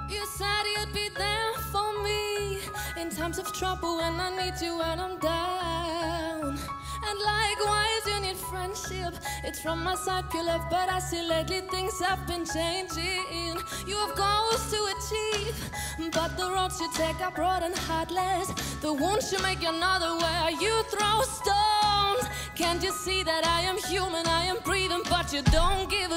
You said you'd be there for me in times of trouble when I need you when I'm down. And likewise you need friendship. It's from my side pure love, but I see lately things have been changing. You have goals to achieve, but the roads you take are broad and heartless. The wounds you make another where you throw stones. Can't you see that I am human, I am breathing, but you don't give